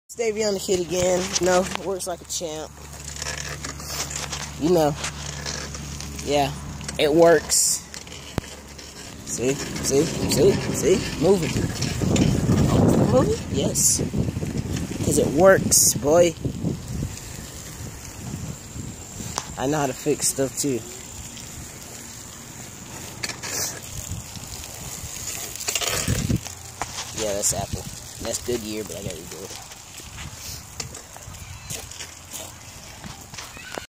Davey on the kid again. You know, works like a champ. You know. Yeah, it works. See? Moving. Moving? Yes. Because it works, boy. I know how to fix stuff too. Yeah, that's Apple. That's Goodyear, but I gotta redo it.